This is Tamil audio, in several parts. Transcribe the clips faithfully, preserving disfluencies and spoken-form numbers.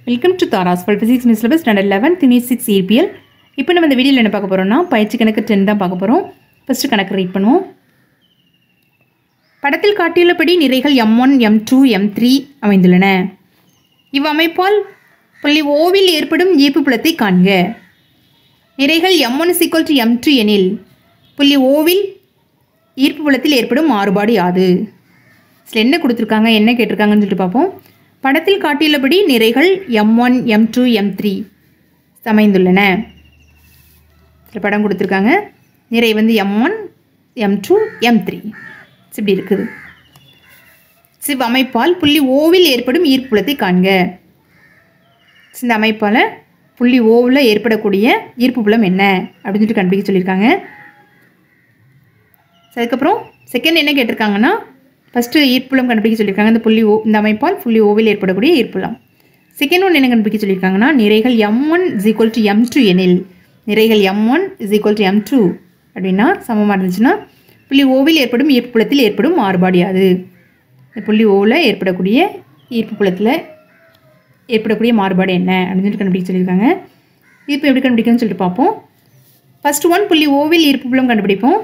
Welcome to Thaaraas for Physics Miss Syllabus Standard eleven Unit six E P L. இப்போ நம்ம இந்த வீடியோல என்ன பார்க்க போறோம்னா பயிற்சி கணக்கு ten தான் பார்க்க போறோம். ஃபர்ஸ்ட் கணக்கு ரீட் பண்ணுவோம். படத்தில் காட்டியுள்ளபடி நிறைகள் M one, M two, M three அமைந்துள்ளன. இவ்வமைப்பால் புள்ளி O வில் ஏற்படும் ஈர்ப்பு புலத்தை காண்க. நிறைகள் M one = M two எனில் புள்ளி O வில் ஈர்ப்பு புலத்தில் ஏற்படும் மாறுபாடு யாது? இதுல என்ன கொடுத்திருக்காங்க, என்ன கேட்டிருக்காங்கன்னு சொல்லிட்டு பார்ப்போம். படத்தில் காட்டியுள்ளபடி நிறைகள் M one, M two, M three அமைந்துள்ளன. சில படம் கொடுத்திருக்காங்க. நிறை வந்து M one, M two, M three இப்படி இருக்குது. சிவ் அமைப்பால் புள்ளி ஓவில் ஏற்படும் ஈர்ப்பு புலத்தை காண்க. இந்த அமைப்பால் புள்ளி ஓவில் ஏற்படக்கூடிய ஈர்ப்பு புலம் என்ன அப்படின்னு சொல்லிட்டு கண்டுபிடிக்க சொல்லியிருக்காங்க. அதுக்கப்புறம் செகண்ட் என்ன கேட்டிருக்காங்கன்னா ஃபஸ்ட்டு ஈர்ப்புலம் கண்டுபிடிக்க சொல்லியிருக்காங்க. இந்த புள்ளி ஓ இந்த அமைப்பால் புள்ளி ஓவில் ஏற்படக்கூடிய ஈர்ப்புலம். செகண்ட் ஒன் என்ன கண்டுபிடிக்க சொல்லியிருக்காங்கன்னா நிறைகள் M one = M two எனில் நிறைகள் M one = M two அப்படின்னா சமமாக இருந்துச்சுன்னா புள்ளி ஓவில் ஏற்படும் ஈர்ப்பு புலத்தில் ஏற்படும் மாறுபாடு யாது? இந்த புள்ளி ஓவில் ஏற்படக்கூடிய ஈர்ப்பு புலத்தில் ஏற்படக்கூடிய மாறுபாடு என்ன அப்படின்னு சொல்லிட்டு கண்டுபிடிக்க சொல்லியிருக்காங்க. இப்போ எப்படி கண்டுபிடிக்கணும்னு சொல்லிட்டு பார்ப்போம். ஃபஸ்ட்டு ஒன் புள்ளி ஓவில் ஈர்ப்பு புலம் கண்டுபிடிப்போம்.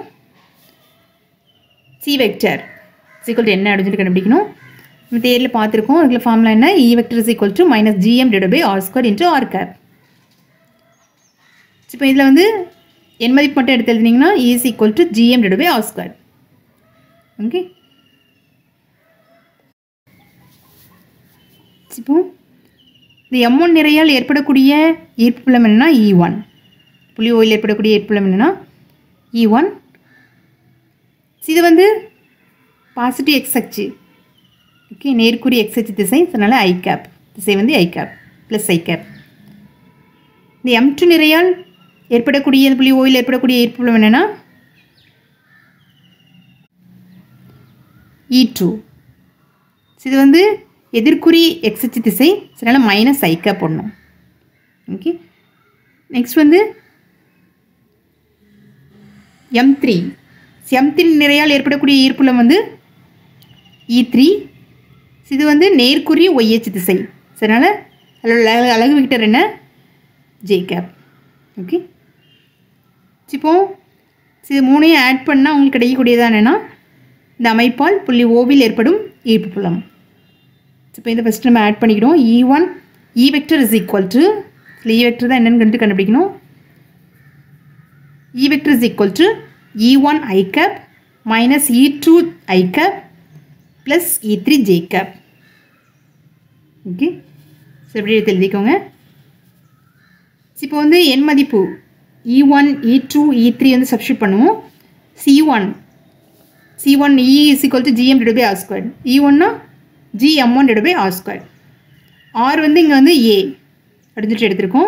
சி வெக்டர் ஈக்குவல் டு என்ன அப்படின்னு சொல்லி கண்டுபிடிக்கணும். நம்ம தேரில் பார்த்துருக்கோம். அதுக்குள்ள ஃபார்முலா என்ன? E vector is equal to minus GM divided by R square into R cap. இப்போ இதில் வந்து என் மதிப்பு மட்டும் எடுத்து எழுதினீங்கன்னா E is equal to GM divided by R square. Okay, இப்போ இந்த எம் ஒன் நிறையால் ஏற்படக்கூடிய ஈர்ப்பு புலம் என்னன்னா இ ஒன். புள்ளி ஓயில் ஏற்படக்கூடிய ஈர்ப்பு புலம் என்னன்னா இ ஒன். இது வந்து பாசிட்டிவ் எக்ஸ் அச்சு. ஓகே, நேர்குறி எக்ஸ் அச்சு திசை, அதனால் ஐ கேப் திசை வந்து I cap plus I cap. இந்த எம் டூ நிறையால் ஏற்படக்கூடிய இந்த புள்ளி ஓயில் ஏற்படக்கூடிய ஈர்ப்பு புலம் என்னென்னா இ டூ. இது வந்து எதிர்குறி எக்ஸ் அச்சு திசை, அதனால் மைனஸ் ஐ கேப் போடணும். ஓகே, நெக்ஸ்ட் வந்து எம் த்ரீ. எம் த்ரீ நிறையால் ஏற்படக்கூடிய ஈர்ப்புலம் வந்து இ த்ரீ. இது வந்து நேர்குறி ஒய்ஹெச் திசை, அதனால் அதோட அலகு வெக்டர் என்ன? J cap. ஓகே, இப்போ இது மூணையும் ஆட் பண்ணால் உங்களுக்கு கிடைக்கக்கூடியதான் என்னென்னா இந்த அமைப்பால் புள்ளி ஓவில் ஏற்படும் ஈர்ப்பு புலம். இப்போ இந்த ஃபஸ்ட்டு நம்ம ஆட் பண்ணிக்கிறோம். E one E vector is equal to E vector தான் என்னென்னு கண்டு கண்டுபிடிக்கணும். E vector is equal to E one I cap minus E two I cap plus E three J cap. Okay, so எப்படி எடுத்து எழுதிக்கோங்க. இப்போ வந்து என் மதிப்பு E one E two E three வந்து சப்ஸ்டியூட் பண்ணுவோம். C one C one E is equal to GM divide by R square. E ஒன்னா G M one divide by R square. R வந்து இங்கே வந்து ஏ அப்படின்னு சொல்லிட்டு எடுத்திருக்கோம்.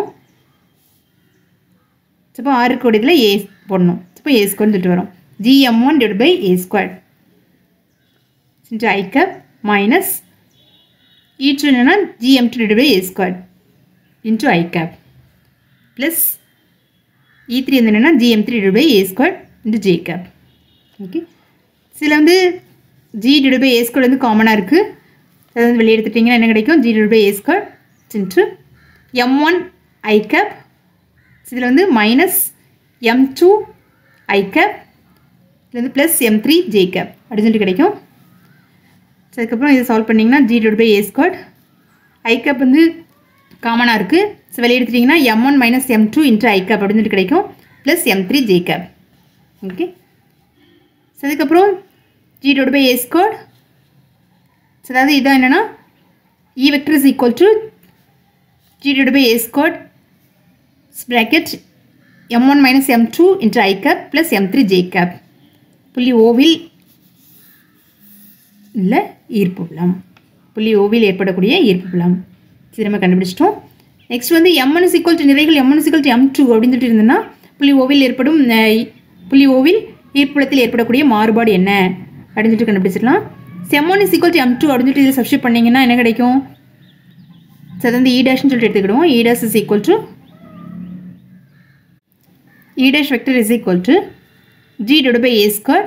இப்போ ஆறுக்கு கூடியதில் ஏ போடணும். இப்போ ஏ ஸ்கொயர்னு சொல்லிட்டு வரும். G M one divide by A square into I cap minus E two என்னன்னா G M two divided by A squared into I cap plus E three என்னன்னா G M three divided by A squared into J cap. Okay, இதில் வந்து G divided by A squared வந்து காமனாக இருக்குது. அதை வந்து வெளியே எடுத்துட்டிங்கன்னா என்ன கிடைக்கும்? G divided by A squared into M one I cap. இதில் வந்து minus M two I cap இதில் வந்து plus M three J cap அப்படின்னு சொல்லிட்டு கிடைக்கும். அதுக்கப்புறம் இதை சால்வ் பண்ணிங்கன்னா G divide by A square. I cap வந்து காமனாக இருக்குது. ஸோ வெளியே எடுத்துட்டிங்கன்னா M one minus M two into I cap அப்படின்னு சொல்லிட்டு கிடைக்கும் plus M three J cap. Okay, so அதுக்கப்புறம் G divide by A square. So அதாவது இதான் என்னென்னா E vector is equal to G divide by A square bracket M one minus M two into I cap plus M three J cap. புள்ளி ஓவில் இல்லை ஈர்ப்பு புலம், புள்ளி ஓவில் ஏற்படக்கூடிய ஈர்ப்பு புலம். இது நம்ம கண்டுபிடிச்சிட்டோம். நெக்ஸ்ட் வந்து M one is equal to நிறைகள் M one is equal to M two அப்படின்னு சொல்லிட்டு இருந்ததுன்னா புள்ளி ஓவில் ஏற்படும் புள்ளி ஓவில் ஈர்ப்பு புலத்தில் ஏற்படக்கூடிய மாறுபாடு என்ன அப்படின்னு சொல்லிட்டு கண்டுபிடிச்சிடலாம். M one is equal to M two அப்படின்னு சொல்லிட்டு இதில் சப்ஸ்டியூட் பண்ணிங்கன்னா என்ன கிடைக்கும்? ஸோ அது வந்து இ டேஷ்னு சொல்லிட்டு எடுத்துக்கிடுவோம். E dash is equal to E dash vector is equal to G divide by A square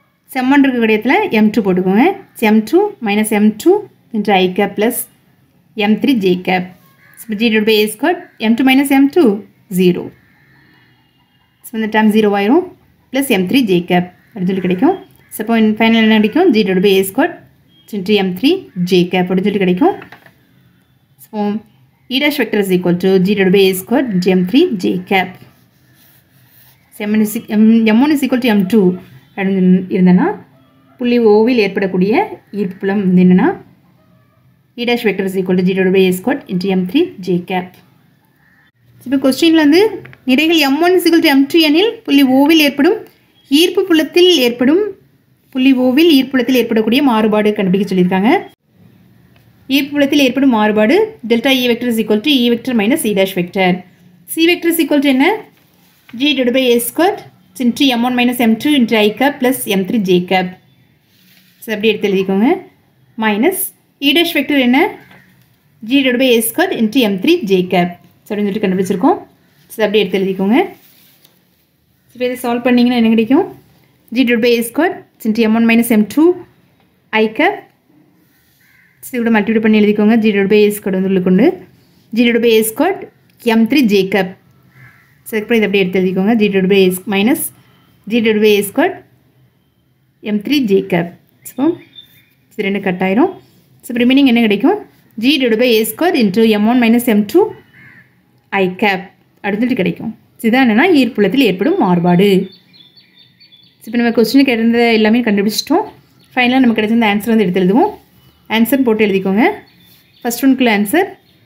செம்மன் இருக்க கிடையத்தில் எம் டூ போட்டுக்கோங்க. M two minus M two into I cap plus m three j cap. So g divided by a squared m two minus m two zero. So இந்த term zero ஆயிரும் plus m three j cap அப்படி சொல்லி கிடைக்கும். So இப்போ ஃபைனல் என்ன கிடைக்கும் g divided by a squared into m three j cap அப்படி சொல்லி கிடைக்கும். So e dash vector is equal to g divided by a squared into m three j cap. So m one is equal to m two இருந்தனா புள்ளி ஓவில் ஏற்படக்கூடிய ஈர்ப்பு புலம் என்னன்னா e dash vector is equal to g divided by a squared into m three j cap. இப்போ क्वेश्चनல வந்து நிறைகள் m one is equal to m two எனில் புள்ளி ஓவில் ஏற்படும் ஈர்ப்பு புலத்தில் ஏற்படும் புள்ளி ஓவில் ஈர்ப்பு புலத்தில் ஏற்படக்கூடிய மாறுபாடு கண்டுபிடிக்க சொல்லிருக்காங்க. ஈர்ப்பு புலத்தில் ஏற்படும் மாறுபாடு delta E vector is equal to E vector minus E dash vector. C vector is equal to என்ன g divided by a squared into m one minus m two into I cap plus m three j cap. So அப்படி எடுத்து எழுதிக்கோங்க minus E dash vector என்ன g divided by a squared into m three j cap. So அப்படி சொல்லிட்டு கண்டுபிடிச்சிருக்கோம். So அப்படி எடுத்து எழுதிக்கோங்க. இப்போ இதை சால்வ் பண்ணீங்கன்னா என்ன கிடைக்கும் g divided by a squared into m one minus m two I cap. So இதோட மல்டிப்ளை பண்ணி எழுதிக்கோங்க g divided by a squared வந்து உள்ள கொண்டு g divided by a squared m three j cap. So இப்போ இதை அப்படியே எடுத்து எழுதிக்கோங்க g divided by a minus g divided by a squared m three j cap. So இது ரெண்டு கட் ஆயிரும். So ரிமைனிங் என்ன கிடைக்கும் g divided by a squared into m one minus m two I cap அடுத்து கிடைக்கும். இதுதான் என்னன்னா ஈர்ப்புலத்தில் ஏற்படும் மாறுபாடு. இப்போ நம்ம क्वेश्चन கேட்டிருந்த எல்லாமே கண்டுபிடிச்சிட்டோம். ஃபைனலாக நமக்கு கிடைச்ச ஆன்சர் வந்து எடுத்து எழுதுவோம். ஆன்சர் போட்டு எழுதிக்கோங்க. ஃபர்ஸ்ட் ஒன்க்குள்ள ஆன்சர்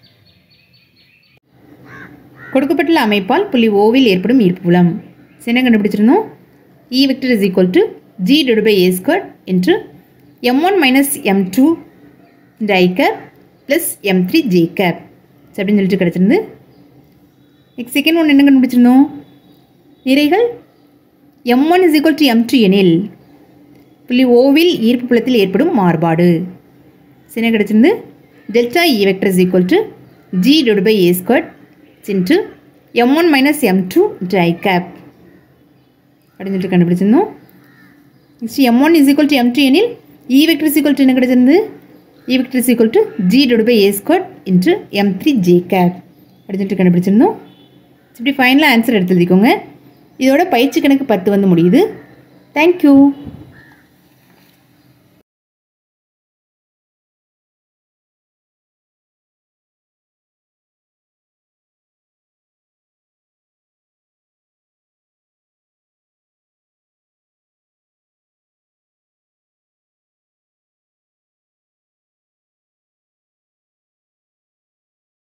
கொடுக்கப்பட்டுள்ள அமைப்பால் புள்ளி ஓவில் ஏற்படும் ஈர்ப்பு புலம். என்ன கண்டுபிடிச்சிருந்தோம் E vector is equal to g divided by a squared into m one minus m two into I cap plus m three j cap. அப்படின்னு சொல்லிட்டு கிடைச்சிருந்து. நெக்ஸ்ட் செகண்ட் ஒன் என்ன கண்டுபிடிச்சிருந்தோம் நிறைகள் m one is equal to m two எனில் புள்ளி ஓவில் ஈர்ப்பு புலத்தில் ஏற்படும் மாறுபாடு. என்ன கிடைச்சிருந்து delta E vector is equal to g divided by a squared into m one minus m two into I cap அப்படின்னு சொல்லிட்டு கண்டுபிடிச்சிருந்தோம். Next m one is equal to m two எனில் E vector is equal to என்ன கிடைச்சிருந்து E vector is equal to g divided by a squared into m three j cap அப்படின்னு சொல்லிட்டு கண்டுபிடிச்சிருந்தோம். இப்படி ஃபைனலாக ஆன்சர் எடுத்து எழுதிக்கோங்க. இதோட பயிற்சி கணக்கு பத்து வந்து முடியுது. தேங்க்யூ.